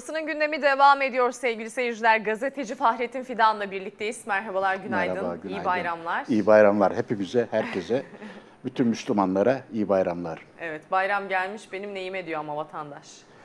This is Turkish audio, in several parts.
Basının gündemi devam ediyor sevgili seyirciler. Gazeteci Fahrettin Fidan'la birlikteyiz. Merhabalar, günaydın. Merhaba, günaydın. İyi bayramlar. İyi bayramlar hepimize, herkese, bütün Müslümanlara iyi bayramlar. Evet, bayram gelmiş, benim neyime diyor ama vatandaş.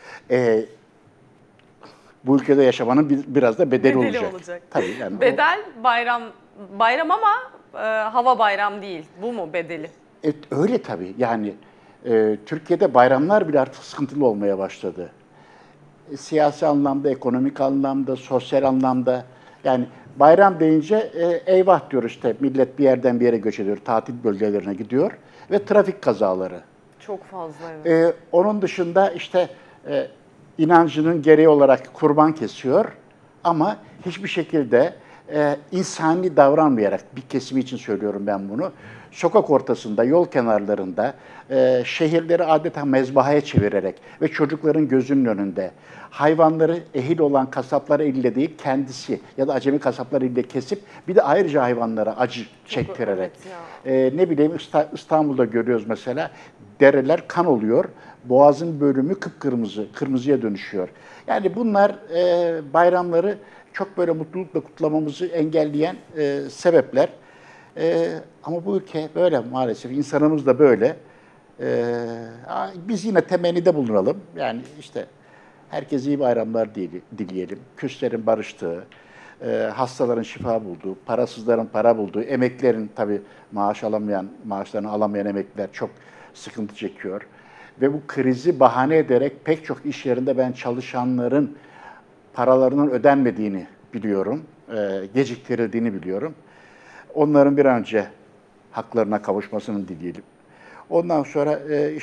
Bu ülkede yaşamanın biraz da bedeli olacak. Tabii yani Bedel bayram ama hava bayram değil. Bu mu bedeli? Öyle tabii. Yani Türkiye'de bayramlar bile artık sıkıntılı olmaya başladı. Siyasi anlamda, ekonomik anlamda, sosyal anlamda. Yani bayram deyince eyvah diyor işte, millet bir yerden bir yere göç ediyor, tatil bölgelerine gidiyor ve trafik kazaları. Çok fazla, evet. Onun dışında işte inancının gereği olarak kurban kesiyor ama hiçbir şekilde insani davranmayarak, bir kesimi için söylüyorum ben bunu, sokak ortasında, yol kenarlarında, şehirleri adeta mezbahaya çevirerek ve çocukların gözünün önünde hayvanları ehil olan kasaplar eliyle değil, kendisi ya da acemi kasaplar eliyle kesip bir de ayrıca hayvanlara acı çektirerek. Evet, ne bileyim, İstanbul'da görüyoruz mesela, dereler kan oluyor, boğazın bölümü kıpkırmızı, kırmızıya dönüşüyor. Yani bunlar bayramları çok böyle mutlulukla kutlamamızı engelleyen sebepler. Ama bu ülke böyle maalesef, insanımız da böyle. Biz yine temennide bulunalım. Yani işte herkese iyi bayramlar dileyelim. Küslerin barıştığı, hastaların şifa bulduğu, parasızların para bulduğu, emeklilerin tabii maaşlarını alamayan emekliler çok sıkıntı çekiyor. Ve bu krizi bahane ederek pek çok iş yerinde ben çalışanların paralarının ödenmediğini biliyorum, geciktirildiğini biliyorum. Onların bir an önce haklarına kavuşmasını dileyelim. Ondan sonra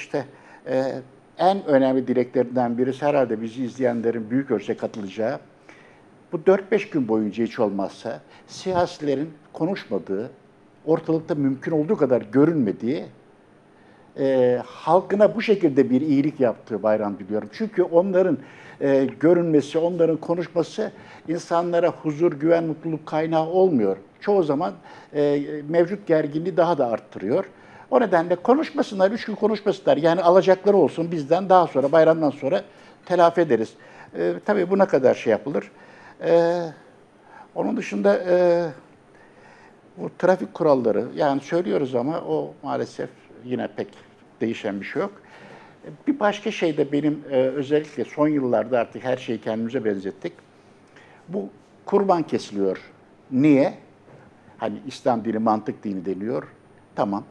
en önemli dileklerinden birisi, herhalde bizi izleyenlerin büyük ölçüde katılacağı, bu 4-5 gün boyunca hiç olmazsa siyasilerin konuşmadığı, ortalıkta mümkün olduğu kadar görünmediği, halkına bu şekilde bir iyilik yaptığı bayram diliyorum. Çünkü onların görünmesi, onların konuşması insanlara huzur, güven, mutluluk kaynağı olmuyor. Çoğu zaman mevcut gerginliği daha da arttırıyor. O nedenle konuşmasınlar, 3 gün konuşmasınlar. Yani alacakları olsun, bizden daha sonra, bayramdan sonra telafi ederiz. Tabii buna kadar şey yapılır. Onun dışında bu trafik kuralları, yani söylüyoruz ama o maalesef yine pek değişen bir şey yok. Bir başka şey de benim özellikle son yıllarda artık her şeyi kendimize benzettik. Bu kurban kesiliyor. Niye? Hani İslam dini, mantık dini deniyor. Tamam.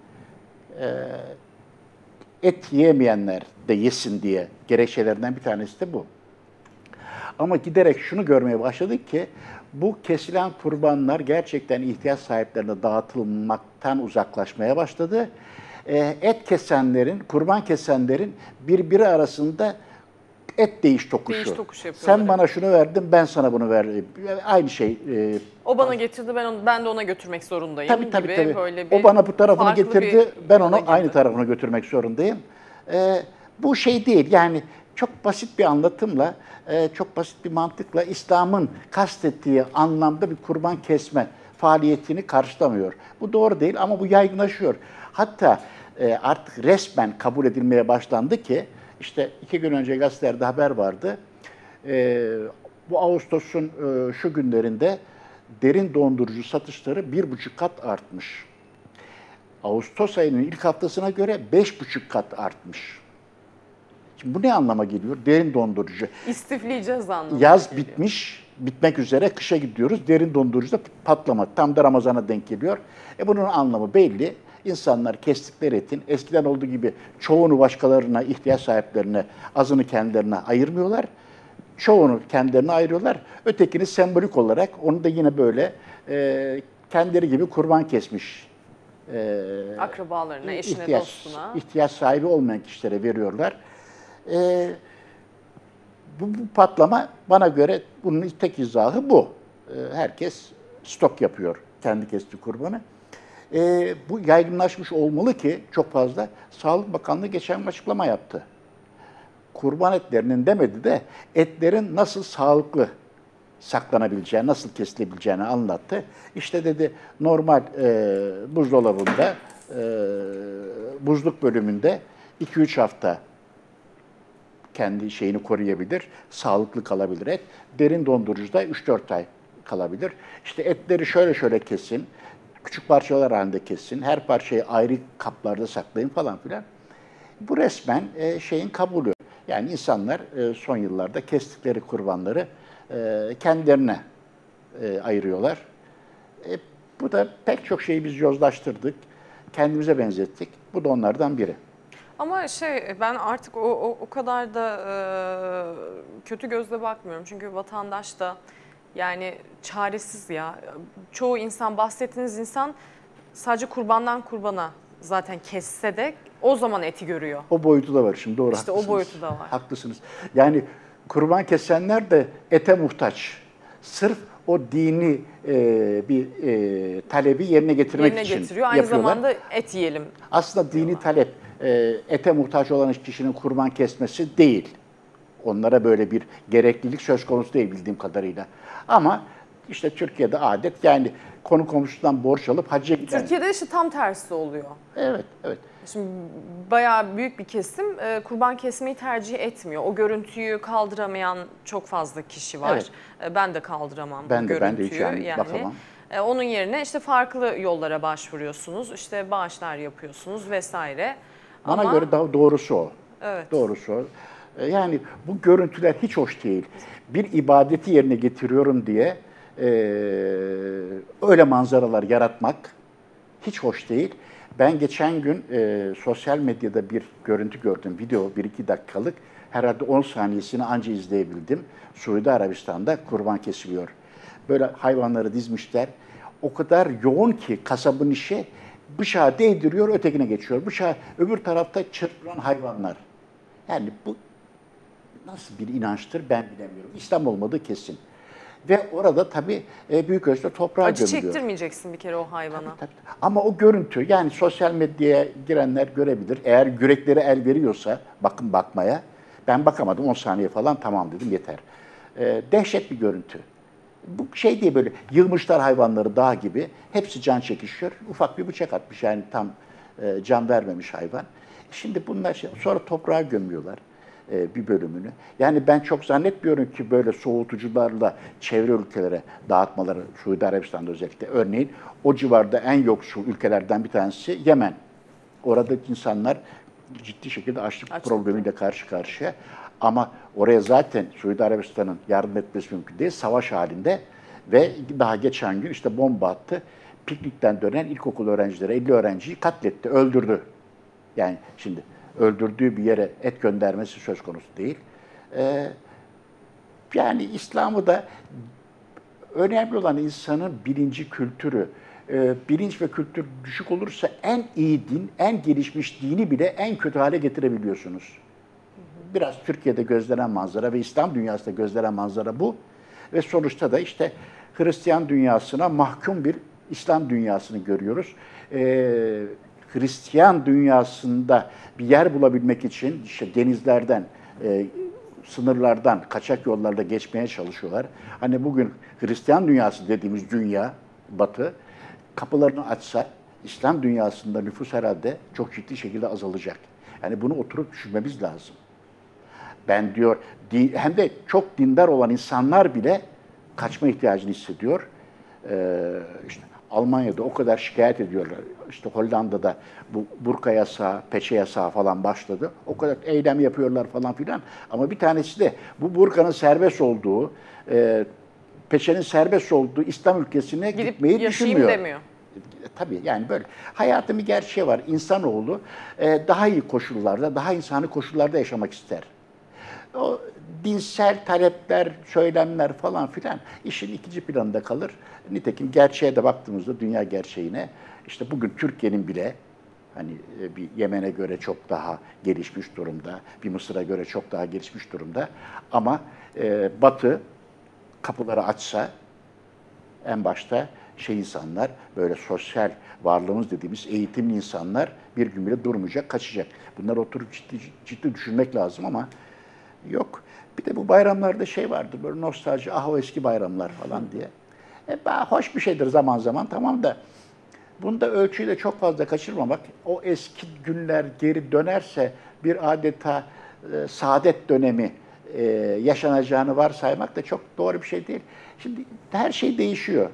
Et yiyemeyenler de yesin diye gerekçelerinden bir tanesi de bu. Ama giderek şunu görmeye başladık ki bu kesilen kurbanlar gerçekten ihtiyaç sahiplerine dağıtılmaktan uzaklaşmaya başladı. Et kesenlerin, kurban kesenlerin birbiri arasında et değiş tokuşu. Sen bana şunu verdin, ben sana bunu verdim. Aynı şey. O bana getirdi, ben de ona götürmek zorundayım. Tabii. Böyle bir o bana bu tarafını getirdi, ben onu gibi. Aynı tarafını götürmek zorundayım. Bu şey değil, yani çok basit bir anlatımla, çok basit bir mantıkla İslam'ın kastettiği anlamda bir kurban kesme faaliyetini karşılamıyor. Bu doğru değil ama bu yaygınlaşıyor. Hatta artık resmen kabul edilmeye başlandı ki, işte 2 gün önce gazetelerde haber vardı. Bu Ağustos'un şu günlerinde derin dondurucu satışları 1,5 kat artmış. Ağustos ayının ilk haftasına göre 5,5 kat artmış. Şimdi bu ne anlama geliyor? Derin dondurucu. İstifleyeceğiz anlamına Yaz geliyor. bitmiş, bitmek üzere, kışa gidiyoruz. Derin dondurucuda patlamak. Tam da Ramazan'a denk geliyor. Bunun anlamı belli. İnsanlar kestikleri etin eskiden olduğu gibi çoğunu başkalarına, ihtiyaç sahiplerine, azını kendilerine ayırmıyorlar. Çoğunu kendilerine ayırıyorlar. Ötekini sembolik olarak onu da yine böyle kendileri gibi kurban kesmiş akrabalarına, eşine, dostuna. İhtiyaç sahibi olmayan kişilere veriyorlar. Bu patlama, bana göre bunun tek izahı bu. Herkes stok yapıyor kendi kestiği kurbanı. Bu yaygınlaşmış olmalı ki çok fazla. Sağlık Bakanlığı geçen açıklama yaptı. Kurban etlerinin demedi de etlerin nasıl sağlıklı saklanabileceğini, nasıl kesilebileceğini anlattı. İşte dedi, normal buzdolabında, buzluk bölümünde 2-3 hafta kendi şeyini koruyabilir, sağlıklı kalabilir et. Derin dondurucuda 3-4 ay kalabilir. İşte etleri şöyle kesin, küçük parçalar halinde kesin, her parçayı ayrı kaplarda saklayın falan filan. Bu resmen şeyin kabulü. Yani insanlar son yıllarda kestikleri kurbanları kendilerine ayırıyorlar. Bu da pek çok şeyi biz yozlaştırdık, kendimize benzettik. Bu da onlardan biri. Ama ben artık o kadar da kötü gözle bakmıyorum. Çünkü vatandaş da yani çaresiz ya. Çoğu insan, bahsettiğiniz insan sadece kurbandan kurbana zaten kesse de o zaman eti görüyor. O boyutu da var şimdi, doğru, İşte haklısınız. o boyutu da var. Haklısınız. Yani kurban kesenler de ete muhtaç. Sırf o dini talebi yerine getirmek Yerine için getiriyor. Aynı yapıyorlar. zamanda et yiyelim. Aslında dini talep ete muhtaç olan kişinin kurban kesmesi değil. Onlara böyle bir gereklilik söz konusu değil bildiğim kadarıyla. Ama işte Türkiye'de adet, yani konu komşusundan borç alıp hacca giden. Türkiye'de işte tam tersi oluyor. Evet, evet. Şimdi bayağı büyük bir kesim kurban kesmeyi tercih etmiyor. O görüntüyü kaldıramayan çok fazla kişi var. Ben de kaldıramam bu görüntüyü. Ben de hiç yani bakamam. Onun yerine işte farklı yollara başvuruyorsunuz. İşte bağışlar yapıyorsunuz vesaire. Bana göre daha doğrusu o. Evet. Doğrusu o. Yani bu görüntüler hiç hoş değil. Bir ibadeti yerine getiriyorum diye öyle manzaralar yaratmak hiç hoş değil. Ben geçen gün sosyal medyada bir görüntü gördüm. Video 1-2 dakikalık. Herhalde 10 saniyesini anca izleyebildim. Suudi Arabistan'da kurban kesiliyor. Böyle hayvanları dizmişler. O kadar yoğun ki kasabın işi, bıçağı değdiriyor, ötekine geçiyor. Bıçağı öbür tarafta çırpılan hayvanlar. Yani bu nasıl bir inançtır ben bilemiyorum. İslam olmadığı kesin. Ve orada tabii büyük ölçüde toprağa Acı gömülüyor. çektirmeyeceksin bir kere o hayvana. Tabii. Ama o görüntü, yani sosyal medyaya girenler görebilir. Eğer yürekleri el veriyorsa bakın bakmaya. Ben bakamadım, 10 saniye falan, tamam dedim, yeter. Dehşet bir görüntü. Bu şey diye böyle yığmışlar hayvanları dağ gibi. Hepsi can çekişiyor. Ufak bir bıçak atmış, yani tam can vermemiş hayvan. Şimdi bunlar sonra toprağa gömüyorlar bir bölümünü. Yani ben çok zannetmiyorum ki böyle soğutucularla çevre ülkelere dağıtmaları, Suudi Arabistan'da özellikle. Örneğin o civarda en yoksul ülkelerden bir tanesi Yemen. Oradaki insanlar ciddi şekilde açlık problemiyle karşı karşıya. Ama oraya zaten Suudi Arabistan'ın yardım etmesi mümkün değil. Savaş halinde ve daha geçen gün işte bomba attı. Piknikten dönen ilkokul öğrencileri, 50 öğrenciyi katletti, öldürdü. Yani şimdi öldürdüğü bir yere et göndermesi söz konusu değil. Yani İslam'ı da önemli olan insanın bilinci, kültürü. Bilinç ve kültür düşük olursa en iyi din, en gelişmiş dini bile en kötü hale getirebiliyorsunuz. Biraz Türkiye'de gözlenen manzara ve İslam dünyasında gözlenen manzara bu. Ve sonuçta da işte Hristiyan dünyasına mahkum bir İslam dünyasını görüyoruz. Hristiyan dünyasında bir yer bulabilmek için işte denizlerden, sınırlardan, kaçak yollarla geçmeye çalışıyorlar. Hani bugün Hristiyan dünyası dediğimiz dünya, Batı, kapılarını açsa İslam dünyasında nüfus herhalde çok ciddi şekilde azalacak. Yani bunu oturup düşünmemiz lazım. Ben diyor, hem de çok dindar olan insanlar bile kaçma ihtiyacını hissediyor. İşte Almanya'da o kadar şikayet ediyorlar. İşte Hollanda'da bu burka yasağı, peçe yasağı falan başladı. O kadar eylem yapıyorlar falan filan. Ama bir tanesi de bu burkanın serbest olduğu, peçenin serbest olduğu İslam ülkesine gitmeyi düşünmüyor. Demiyor. Tabii yani böyle. Hayatın bir gerçeği var. İnsanoğlu daha iyi koşullarda, daha insani koşullarda yaşamak ister. O dinsel talepler, söylemler falan filan işin ikinci planında kalır. Nitekim gerçeğe de baktığımızda, dünya gerçeğine, işte bugün Türkiye'nin bile hani bir Yemen'e göre çok daha gelişmiş durumda, bir Mısır'a göre çok daha gelişmiş durumda. Ama Batı kapıları açsa en başta insanlar, böyle sosyal varlığımız dediğimiz eğitimli insanlar bir gün bile durmayacak, kaçacak. Bunları oturup ciddi düşünmek lazım ama yok. Bir de bu bayramlarda vardır, böyle nostalji, o eski bayramlar falan diye. Hoş bir şeydir zaman zaman, tamam da bunda ölçüyü de çok fazla kaçırmamak, o eski günler geri dönerse bir adeta saadet dönemi yaşanacağını varsaymak da çok doğru bir şey değil. Şimdi her şey değişiyor.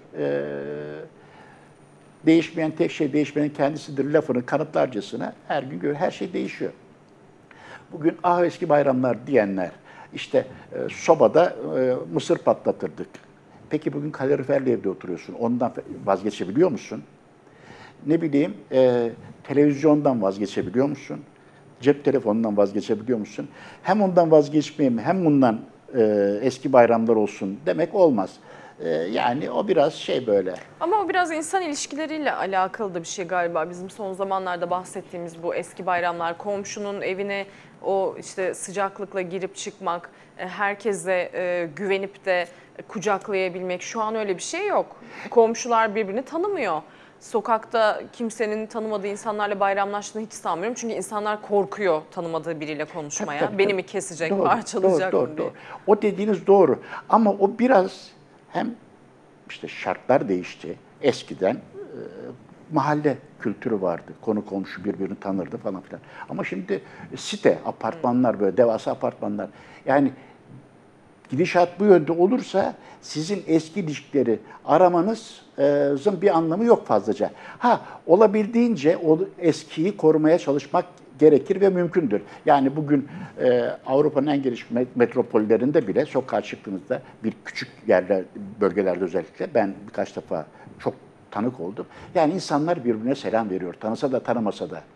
Değişmeyen tek şey değişmenin kendisidir lafını kanıtlarcasına her gün her şey değişiyor. Bugün eski bayramlar diyenler işte sobada mısır patlatırdık. Peki bugün kaloriferli evde oturuyorsun. Ondan vazgeçebiliyor musun? Ne bileyim televizyondan vazgeçebiliyor musun? Cep telefonundan vazgeçebiliyor musun? Hem ondan vazgeçmeyeyim hem bundan eski bayramlar olsun demek olmaz. Yani o biraz şey böyle. Ama o biraz insan ilişkileriyle alakalı da bir şey galiba. Bizim son zamanlarda bahsettiğimiz bu eski bayramlar, komşunun evine o işte sıcaklıkla girip çıkmak, herkese güvenip de kucaklayabilmek. Şu an öyle bir şey yok. Komşular birbirini tanımıyor. Sokakta kimsenin tanımadığı insanlarla bayramlaştığını hiç sanmıyorum. Çünkü insanlar korkuyor tanımadığı biriyle konuşmaya. Tabii, Beni tabii. mi kesecek, Doğru, parçalayacak doğru, mı doğru, diye. doğru. O dediğiniz doğru. Ama o biraz hem işte şartlar değişti. Eskiden mahalle kültürü vardı. Konu komşu birbirini tanırdı falan filan. Ama şimdi site, apartmanlar böyle devasa apartmanlar. Yani gidişat bu yönde olursa sizin eski ilişkileri aramanızın bir anlamı yok fazlaca. Ha, olabildiğince o eskiyi korumaya çalışmak gerekir ve mümkündür. Yani bugün Avrupa'nın en gelişmiş metropollerinde bile sokağa çıktığınızda bir küçük yerler, bölgelerde özellikle ben birkaç defa çok tanık oldum. Yani insanlar birbirine selam veriyor. Tanısa da tanımasa da.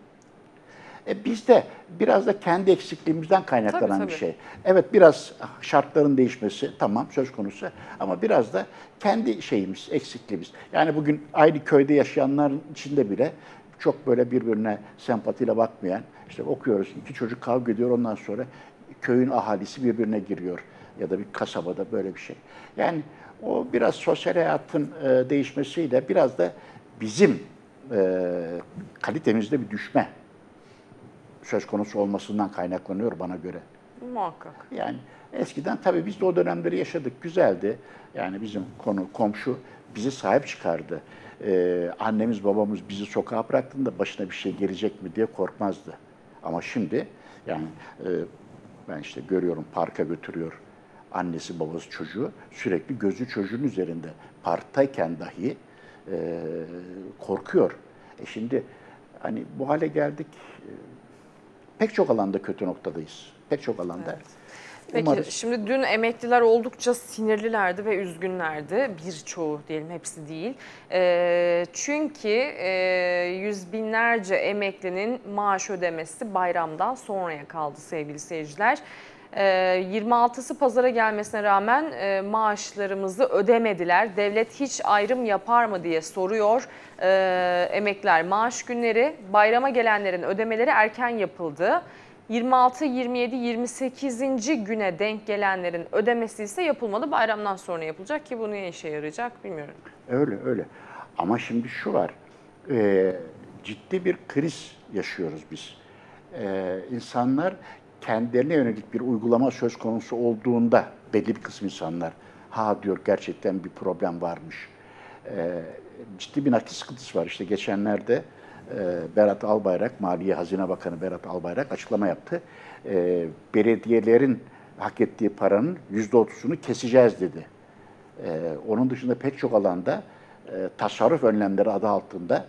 Bizde biraz da kendi eksikliğimizden kaynaklanan Tabii, bir tabii. şey. Evet biraz şartların değişmesi tamam söz konusu ama biraz da kendi şeyimiz, eksikliğimiz. Yani bugün aynı köyde yaşayanların içinde bile çok böyle birbirine sempatiyle bakmayan, işte okuyoruz iki çocuk kavga ediyor ondan sonra köyün ahalisi birbirine giriyor ya da bir kasabada böyle bir şey. Yani o biraz sosyal hayatın değişmesiyle biraz da bizim kalitemizde bir düşme söz konusu olmasından kaynaklanıyor bana göre. Muhakkak. Yani eskiden tabii biz de o dönemleri yaşadık, güzeldi. Yani bizim komşu bizi sahip çıkardı. Annemiz babamız bizi sokağa bıraktığında başına bir şey gelecek mi diye korkmazdı. Ama şimdi yani ben işte görüyorum parka götürüyor annesi babası çocuğu sürekli gözü çocuğun üzerinde. Parktayken dahi korkuyor. Şimdi hani bu hale geldik. Pek çok alanda kötü noktadayız. Pek çok alanda. Evet. Peki Umarız. şimdi dün emekliler oldukça sinirlilerdi ve üzgünlerdi. Birçoğu diyelim hepsi değil. Çünkü yüz binlerce emeklinin maaş ödemesi bayramdan sonraya kaldı sevgili seyirciler. 26'sı pazara gelmesine rağmen maaşlarımızı ödemediler. Devlet hiç ayrım yapar mı diye soruyor. Emekliler maaş günleri, bayrama gelenlerin ödemeleri erken yapıldı. 26, 27, 28. güne denk gelenlerin ödemesi ise yapılmadı. Bayramdan sonra yapılacak ki bu neye işe yarayacak bilmiyorum. Öyle öyle. Ama şimdi şu var. Ciddi bir kriz yaşıyoruz biz. İnsanlar kendilerine yönelik bir uygulama söz konusu olduğunda belli bir kısım insanlar ha diyor gerçekten bir problem varmış. Ciddi bir nakit sıkıntısı var. İşte geçenlerde Berat Albayrak, Maliye Hazine Bakanı Berat Albayrak açıklama yaptı. Belediyelerin hak ettiği paranın %30'unu keseceğiz dedi. Onun dışında pek çok alanda tasarruf önlemleri adı altında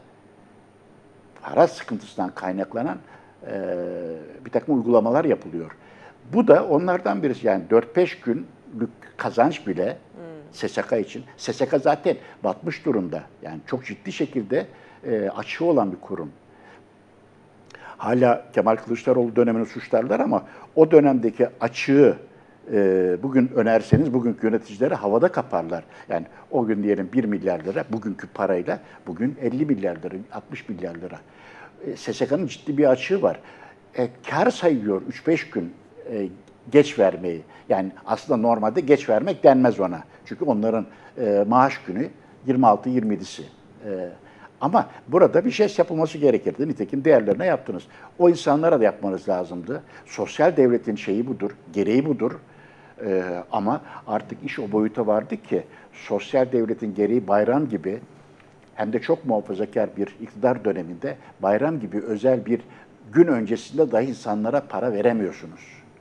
para sıkıntısından kaynaklanan bir takım uygulamalar yapılıyor. Bu da onlardan birisi. Yani 4-5 günlük kazanç bile SSK için. SSK zaten batmış durumda. Yani çok ciddi şekilde açığı olan bir kurum. Hala Kemal Kılıçdaroğlu dönemini suçlarlar ama o dönemdeki açığı bugün önerseniz bugünkü yöneticileri havada kaparlar. Yani o gün diyelim 1 milyar lira, bugünkü parayla bugün 50 milyar lira, 60 milyar lira. SSK'nın ciddi bir açığı var. Kar sayıyor 3-5 gün geç vermeyi. Yani aslında normalde geç vermek denmez ona. Çünkü onların maaş günü 26-27'si. Ama burada bir şey yapılması gerekirdi. Nitekim diğerlerine yaptınız. O insanlara da yapmanız lazımdı. Sosyal devletin şeyi budur, gereği budur. Ama artık iş o boyuta vardı ki sosyal devletin gereği bayram gibi hem de çok muhafazakar bir iktidar döneminde bayram gibi özel bir gün öncesinde dahi insanlara para veremiyorsunuz.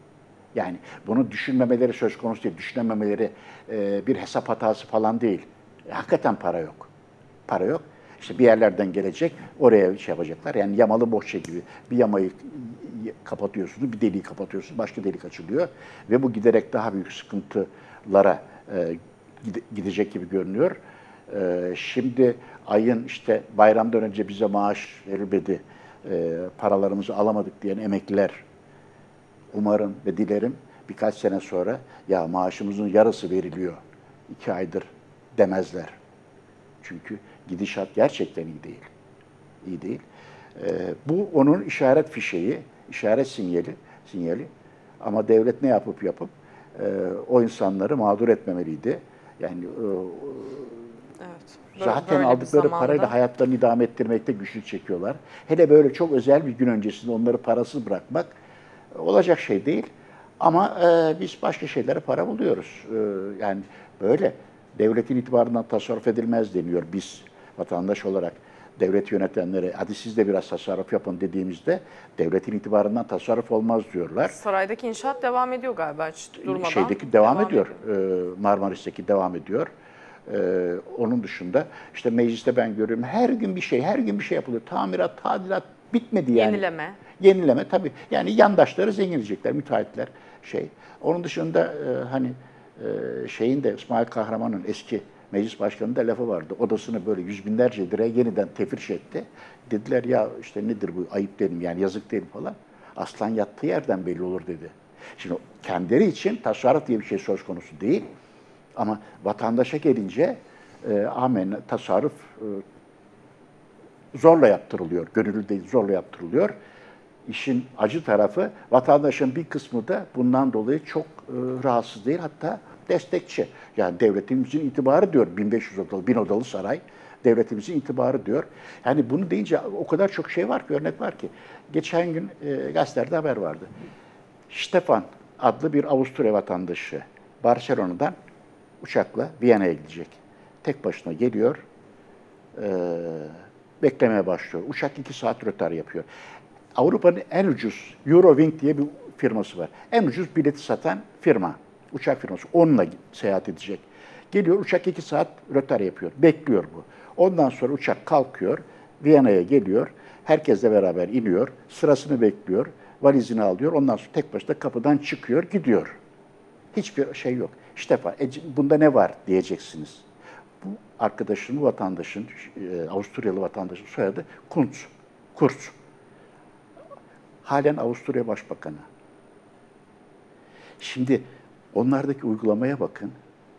Yani bunu düşünmemeleri söz konusu değil. Düşünmemeleri bir hesap hatası falan değil. Hakikaten para yok. Para yok. İşte bir yerlerden gelecek, oraya şey yapacaklar. Yani yamalı bohça gibi. Bir yamayı kapatıyorsunuz, bir deliği kapatıyorsunuz, başka delik açılıyor. Ve bu giderek daha büyük sıkıntılara gidecek gibi görünüyor. Şimdi ayın işte bayramdan önce bize maaş verilmedi, paralarımızı alamadık diyen emekliler, umarım ve dilerim birkaç sene sonra ya maaşımızın yarısı veriliyor 2 aydır demezler. Çünkü gidişat gerçekten iyi değil. İyi değil. Bu onun işaret fişeği, işaret sinyali. Ama devlet ne yapıp o insanları mağdur etmemeliydi. Yani Evet. zaten Böyle bir aldıkları zamanda. parayla hayatlarını idame ettirmekte güçlük çekiyorlar. Hele böyle çok özel bir gün öncesinde onları parasız bırakmak olacak şey değil. Ama biz başka şeylere para buluyoruz. Yani böyle devletin itibarından tasarruf edilmez deniyor biz vatandaş olarak. Devlet yönetenlere hadi siz de biraz tasarruf yapın dediğimizde devletin itibarından tasarruf olmaz diyorlar. Saraydaki inşaat devam ediyor galiba hiç durmadan. Şeydeki devam ediyor. Marmaris'teki devam ediyor. Onun dışında işte mecliste ben görüyorum her gün bir şey yapılıyor. Tamirat, tadilat bitmedi yani. Yenileme tabii. Yani yandaşları zenginleyecekler, müteahhitler şey. Onun dışında şeyin de İsmail Kahraman'ın eski meclis başkanının da lafı vardı. Odasını böyle yüz binlerce liraya yeniden tefriş etti. Dediler ya işte nedir bu ayıp dedim yani yazık dedim falan. Aslan yattığı yerden belli olur dedi. Şimdi kendileri için tasarruf diye bir şey söz konusu değil. Ama vatandaşa gelince amenna tasarruf zorla yaptırılıyor. Gönüllü değil zorla yaptırılıyor. İşin acı tarafı vatandaşın bir kısmı da bundan dolayı çok rahatsız değil hatta destekçi. Yani devletimizin itibarı diyor 1500 odalı, 1000 odalı saray devletimizin itibarı diyor. Yani bunu deyince o kadar çok şey var ki örnek var ki. Geçen gün gazetelerde haber vardı. Stefan adlı bir Avusturya vatandaşı Barcelona'dan uçakla Viyana'ya gidecek. Tek başına geliyor, beklemeye başlıyor. Uçak 2 saat rötar yapıyor. Avrupa'nın en ucuz Eurowings diye bir firması var. En ucuz bileti satan firma, uçak firması. Onunla seyahat edecek. Geliyor, uçak 2 saat rötar yapıyor. Bekliyor bu. Ondan sonra uçak kalkıyor, Viyana'ya geliyor. Herkesle beraber iniyor, sırasını bekliyor, valizini alıyor. Ondan sonra tek başına kapıdan çıkıyor, gidiyor. Hiçbir şey yok. İşte bunda ne var diyeceksiniz. Bu arkadaşın, bu vatandaşın, Avusturyalı vatandaşın soyadı Kuntz. Kurz. Halen Avusturya Başbakanı. Şimdi onlardaki uygulamaya bakın.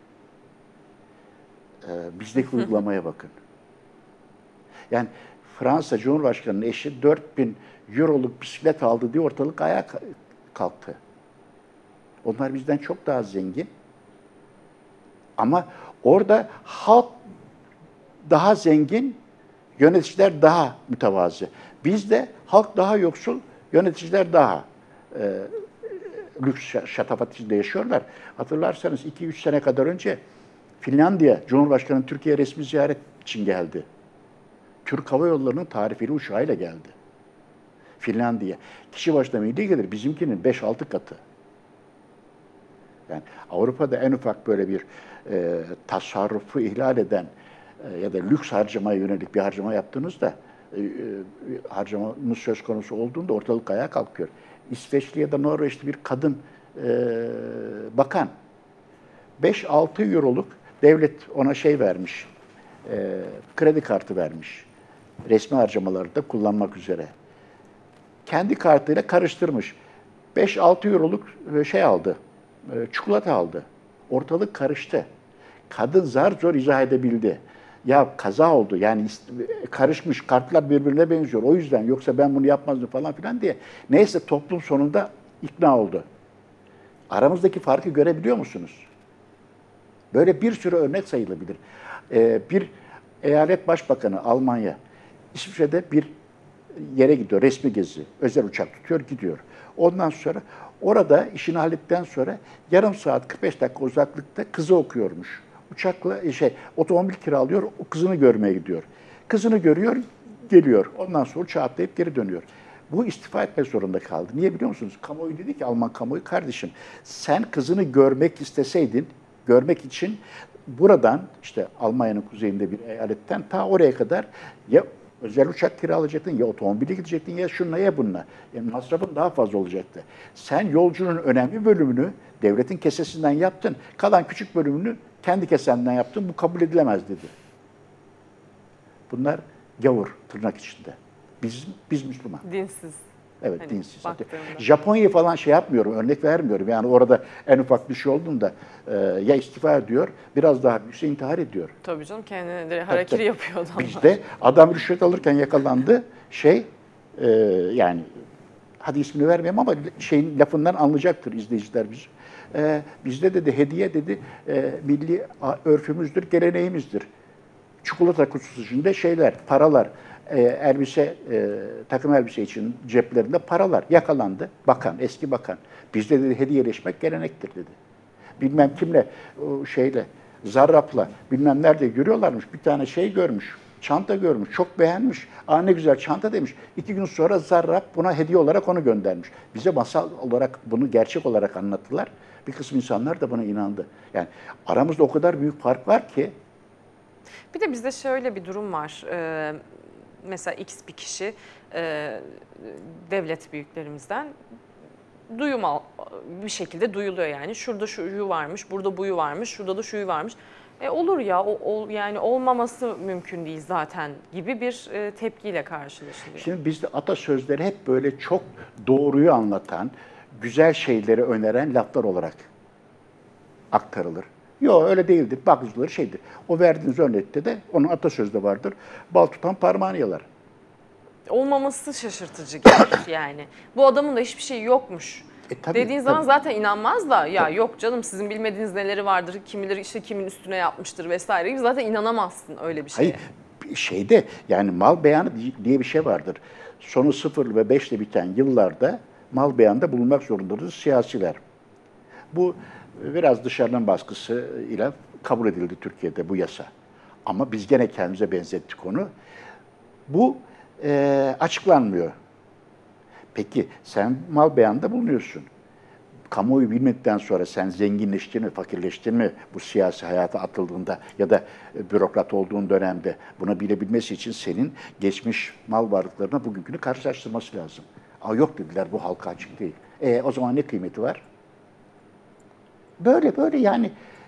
Bizdeki uygulamaya bakın. Yani Fransa Cumhurbaşkanı'nın eşi 4000 euroluk bisiklet aldı diye ortalık ayağa kalktı. Onlar bizden çok daha zengin. Ama orada halk daha zengin, yöneticiler daha mütevazı. Bizde halk daha yoksul, yöneticiler daha lüks şatafat içinde yaşıyorlar. Hatırlarsanız 2-3 sene kadar önce Finlandiya Cumhurbaşkanı Türkiye resmi ziyaret için geldi. Türk Hava Yolları'nın tarifeli uçağıyla geldi. Finlandiya. Kişi başına milli gelir bizimkinin 5-6 katı. Yani Avrupa'da en ufak böyle bir tasarrufu ihlal eden ya da lüks harcamaya yönelik bir harcama yaptığınızda harcamanız söz konusu olduğunda ortalık ayağa kalkıyor. İsveçli ya da Norveçli bir kadın bakan 5-6 euroluk devlet ona şey vermiş, kredi kartı vermiş. Resmi harcamalarda kullanmak üzere. Kendi kartıyla karıştırmış. 5-6 euroluk şey aldı, çikolata aldı. Ortalık karıştı. Kadın zar zor izah edebildi. Ya kaza oldu yani karışmış kartlar birbirine benziyor. O yüzden yoksa ben bunu yapmazdım falan filan diye. Neyse toplum sonunda ikna oldu. Aramızdaki farkı görebiliyor musunuz? Böyle bir sürü örnek sayılabilir. Bir eyalet başbakanı Almanya, İsviçre'de bir yere gidiyor, resmi gezi, özel uçak tutuyor, gidiyor. Ondan sonra orada işini hallettikten sonra yarım saat 45 dakika uzaklıkta kızı okuyormuş. Uçakla otomobil kiralıyor, o kızını görmeye gidiyor. Kızını görüyor, geliyor. Ondan sonra uçağa atlayıp geri dönüyor. Bu istifa etmek zorunda kaldı. Niye biliyor musunuz? Kamuoyu dedi ki, Alman kamuoyu, kardeşim sen kızını görmek isteseydin, görmek için buradan işte Almanya'nın kuzeyinde bir eyaletten ta oraya kadar ya özel uçak kiralayacaktın, ya otomobile gidecektin, ya şununla ya bununla. Yani masrafın daha fazla olacaktı. Sen yolcunun önemli bölümünü devletin kesesinden yaptın, kalan küçük bölümünü kendi kesenden yaptın, bu kabul edilemez dedi. Bunlar gavur tırnak içinde. Biz Müslüman. Dinsiz. Evet, Hani dinsiz. baktığında. Japonya'yı falan şey yapmıyorum, örnek vermiyorum. Yani orada en ufak bir şey olduğunda ya istifa ediyor, biraz daha büyükse intihar ediyor. Tabii canım, kendine direkt harekiri yapıyor adamlar. Bizde adam rüşvet alırken yakalandı, yani hadi ismini vermeyeyim ama şeyin lafından anlayacaktır izleyiciler biz. Bizde dedi hediye dedi milli örfümüzdür, geleneğimizdir. Çikolata kutusu içinde şeyler, paralar, elbise, takım elbise için ceplerinde paralar yakalandı. Bakan, eski bakan. Bizde dedi hediyeleşmek gelenektir dedi. Bilmem kimle, Zarrab'la bilmem nerede yürüyorlarmış. Bir tane şey görmüş, çanta görmüş, çok beğenmiş. Aa ne güzel çanta demiş. 2 gün sonra Zarrab buna hediye olarak onu göndermiş. Bize masal olarak bunu gerçek olarak anlattılar. Bir kısım insanlar da buna inandı. Yani aramızda o kadar büyük fark var ki. Bir de bizde şöyle bir durum var. Mesela X bir kişi devlet büyüklerimizden bir şekilde duyuluyor yani. Şurada şuyu varmış, burada buyu varmış, şurada da şuyu varmış. Olur ya, yani olmaması mümkün değil zaten gibi bir tepkiyle karşılaşılıyor. Şimdi bizde atasözleri hep böyle çok doğruyu anlatan, güzel şeyleri öneren laflar olarak aktarılır. Yok öyle değildir. Bazıları şeydir. O verdiğiniz örnekte de onun atasözde vardır. Bal tutan parmağını yalar. Olmaması şaşırtıcı gelir yani. Bu adamın da hiçbir şey yokmuş. Dediğin zaman zaten inanmaz da ya yok canım sizin bilmediğiniz neleri vardır, kimileri işte kimin üstüne yapmıştır vesaire gibi zaten inanamazsın öyle bir şeye. Hayır yani mal beyanı diye bir şey vardır. Sonu 0 ve 5 ile biten yıllarda mal beyanında bulunmak zorundadır siyasiler. Bu biraz dışarının baskısıyla kabul edildi Türkiye'de bu yasa. Ama biz gene kendimize benzettik onu. Bu açıklanmıyor. Peki sen mal beyanında bulunuyorsun. Kamuoyu bilmedikten sonra sen zenginleştin mi, fakirleştin mi bu siyasi hayata atıldığında ya da bürokrat olduğun dönemde bunu bilebilmesi için senin geçmiş mal varlıklarına bugünkünü karşılaştırması lazım. Yok dediler bu halka açık değil. O zaman ne kıymeti var? Böyle yani.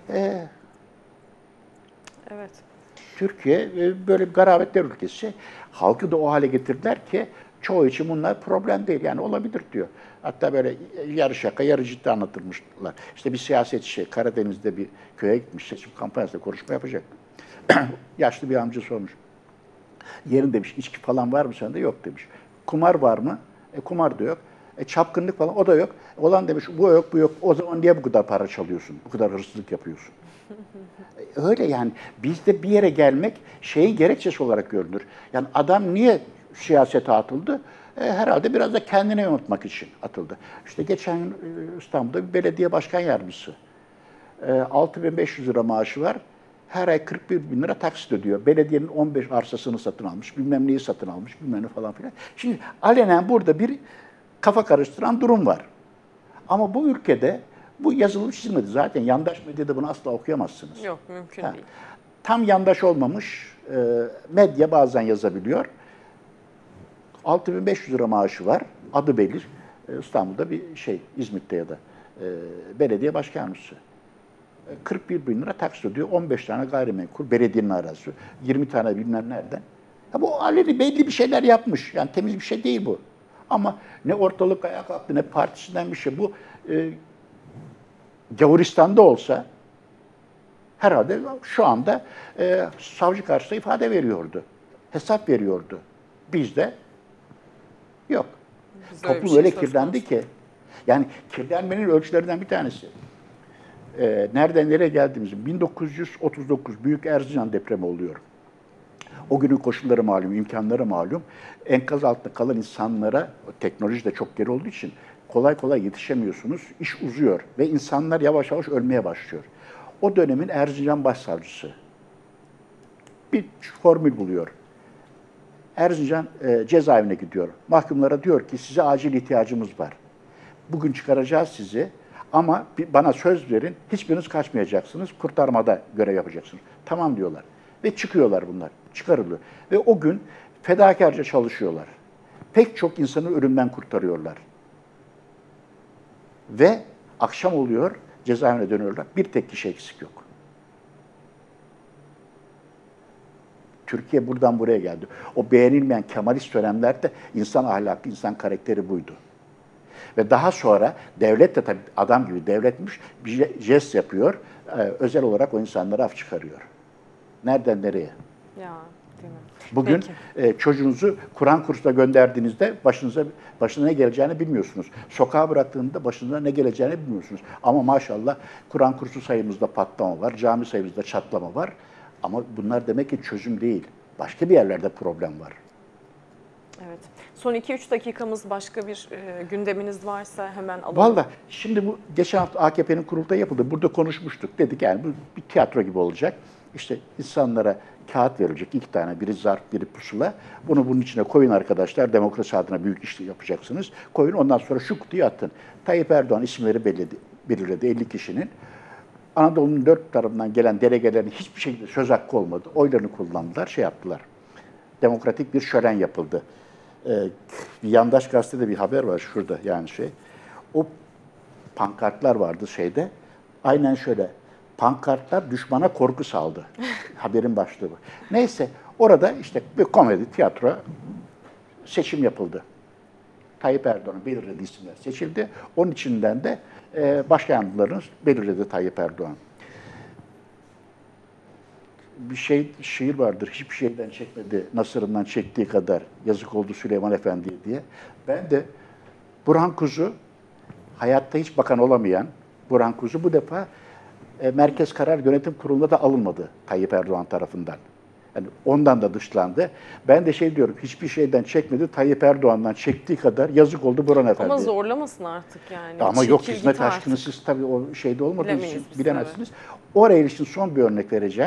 Evet. Türkiye böyle bir garabetler ülkesi. Halkı da o hale getirdiler ki çoğu için bunlar problem değil. Yani olabilir diyor. Hatta böyle yarı şaka, yarı ciddi anlatılmışlar. İşte bir siyasetçi Karadeniz'de bir köye gitmiş, seçim kampanyasında konuşma yapacak. Yaşlı bir amca sormuş. Yerin demiş, içki falan var mı sende? Yok demiş. Kumar var mı? Kumar da yok. Çapkınlık falan, o da yok. Olan demiş, bu yok, bu yok. O zaman niye bu kadar para çalıyorsun? Bu kadar hırsızlık yapıyorsun? Öyle yani. Bizde bir yere gelmek şeyin gerekçesi olarak görünür. Yani adam niye siyasete atıldı? Herhalde biraz da kendini yanıltmak için atıldı. İşte geçen gün İstanbul'da bir belediye başkan yardımcısı. 6.500 lira maaşı var. Her ay 41 bin lira taksit ödüyor. Belediyenin 15 arsasını satın almış, bilmem neyi satın almış, bilmem ne falan filan. Şimdi alenen burada bir kafa karıştıran durum var. Ama bu ülkede bu yazılı çizilmedi. Zaten yandaş medyada bunu asla okuyamazsınız. Yok, mümkün değil. Tam yandaş olmamış medya bazen yazabiliyor. 6.500 lira maaşı var. Adı Belir. İstanbul'da bir İzmit'te ya da belediye başkan yardımcısı. 41 bin lira taksit ödüyor. 15 tane gayrimenkul, belediyenin arazisi. 20 tane bilmem nereden. Bu aleni belli bir şeyler yapmış. Yani temiz bir şey değil bu. Ama ne ortalık ayağa kalktı, ne partisinden bir şey. Bu Gavuristan'da olsa herhalde şu anda savcı karşısında ifade veriyordu. Hesap veriyordu. Bizde yok. Toplum öyle kirlendi ki. Yani kirlenmenin ölçülerinden bir tanesi. Nereden nereye geldiğimizi 1939 Büyük Erzincan depremi oluyor. O günün koşulları malum, imkanları malum. Enkaz altında kalan insanlara, teknoloji de çok geri olduğu için kolay kolay yetişemiyorsunuz. İş uzuyor ve insanlar yavaş yavaş ölmeye başlıyor. O dönemin Erzincan Başsavcısı bir formül buluyor. Erzincan cezaevine gidiyor. Mahkumlara diyor ki size acil ihtiyacımız var. Bugün çıkaracağız sizi ama bana söz verin, hiçbiriniz kaçmayacaksınız, kurtarmada görev yapacaksınız. Tamam diyorlar ve çıkıyorlar bunlar, çıkarılıyor. Ve o gün fedakarca çalışıyorlar. Pek çok insanı ölümden kurtarıyorlar. Ve akşam oluyor, cezaevine dönüyorlar. Bir tek kişi eksik yok. Türkiye buradan buraya geldi. O beğenilmeyen Kemalist dönemlerde insan ahlakı, insan karakteri buydu. Ve daha sonra devlet de tabii adam gibi devletmiş bir jest yapıyor. Özel olarak o insanlara af çıkarıyor. Nereden nereye? Ya, değil mi? Bugün çocuğunuzu Kur'an kursuna gönderdiğinizde başına ne geleceğini bilmiyorsunuz. Sokağa bıraktığında başınıza ne geleceğini bilmiyorsunuz. Ama maşallah Kur'an kursu sayımızda patlama var, cami sayımızda çatlama var. Ama bunlar demek ki çözüm değil. Başka bir yerlerde problem var. Evet. Son 2-3 dakikamız, başka bir gündeminiz varsa hemen alalım. Vallahi şimdi bu geçen hafta AKP'nin kurultayı yapıldı. Burada konuşmuştuk. Dedik yani bu bir tiyatro gibi olacak. İşte insanlara kağıt verilecek 2 tane. Biri zarf, biri pusula. Bunun içine koyun arkadaşlar. Demokrasi adına büyük iş yapacaksınız. Koyun, ondan sonra şu kutuyu atın. Tayyip Erdoğan isimleri belirledi 50 kişinin. Anadolu'nun 4 tarafından gelen delegelerin hiçbir şekilde söz hakkı olmadı. Oylarını kullandılar, şey yaptılar. Demokratik bir şölen yapıldı. Bir yandaş gazetede bir haber var şurada yani şey. O pankartlar vardı şeyde. Aynen şöyle. Pankartlar düşmana korku saldı. Haberin başlığı bu. Neyse orada işte bir komedi, tiyatro seçim yapıldı. Tayyip Erdoğan'ın belirlediği isimler seçildi. Onun içinden de başkanlarını belirledi Tayyip Erdoğan. Bir şiir vardır. Hiçbir şeyden çekmedi, Nasır'ından çektiği kadar yazık oldu Süleyman Efendi'ye diye. Ben de Burhan Kuzu, hayatta hiç bakan olamayan Burhan Kuzu bu defa Merkez Karar Yönetim Kurulu'na da alınmadı Tayyip Erdoğan tarafından. Yani ondan da dışlandı. Ben de diyorum, hiçbir şeyden çekmedi, Tayyip Erdoğan'dan çektiği kadar yazık oldu Burhan Efendi. Ama zorlamasın artık yani. Ama yok, Çekil hizmet git aşkını artık. siz tabii o şeyde olmadığı için Bilemeyiz biz, bilemezsiniz. Oraya ilişkin son bir örnek vereceğim.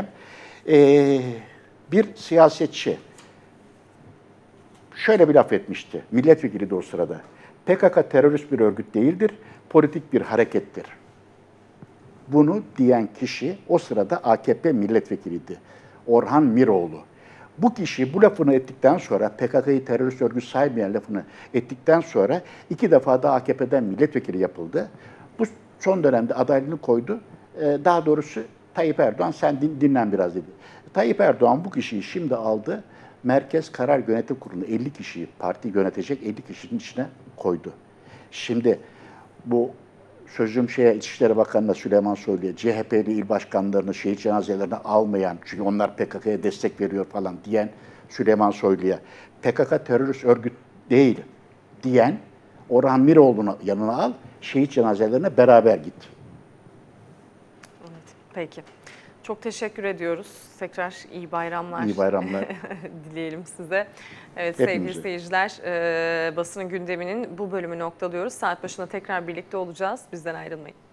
Bir siyasetçi şöyle bir laf etmişti, milletvekili de o sırada. PKK terörist bir örgüt değildir, politik bir harekettir. Bunu diyen kişi o sırada AKP milletvekiliydi. Orhan Miroğlu. Bu kişi bu lafını ettikten sonra, PKK'yı terörist örgüt saymayan lafını ettikten sonra 2 defa da AKP'den milletvekili yapıldı. Bu son dönemde adaylığını koydu. Daha doğrusu Tayyip Erdoğan sen dinlen biraz dedi. Tayyip Erdoğan bu kişiyi şimdi aldı. Merkez Karar Yönetim Kurulu'na 50 kişiyi, parti yönetecek 50 kişinin içine koydu. Şimdi bu sözüm İçişleri Bakanı'na Süleyman Soylu'ya, CHP'li il başkanlarını şehit cenazelerine almayan, çünkü onlar PKK'ya destek veriyor falan diyen Süleyman Soylu'ya, PKK terörist örgüt değil diyen Orhan Miroğlu'nu yanına al, şehit cenazelerine beraber git. Evet, peki. Çok teşekkür ediyoruz. Tekrar iyi bayramlar. İyi bayramlar. Dileyelim size. Evet Hepimize. sevgili seyirciler, basının gündeminin bu bölümünü noktalıyoruz. Saat başında tekrar birlikte olacağız. Bizden ayrılmayın.